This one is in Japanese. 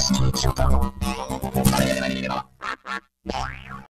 しき一緒だろう。誰が出ないでいれば